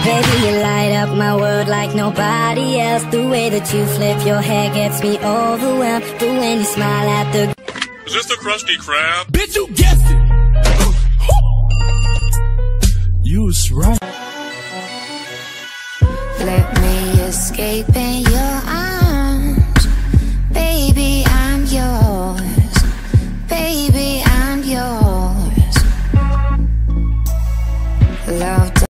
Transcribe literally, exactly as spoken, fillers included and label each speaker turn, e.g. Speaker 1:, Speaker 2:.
Speaker 1: Baby, you light up my world like nobody else. The way that you flip your hair gets me overwhelmed. But when you smile at the...
Speaker 2: Is this the Krusty Krab?
Speaker 3: Bitch, you guessed it! You was right.
Speaker 1: Let me escape and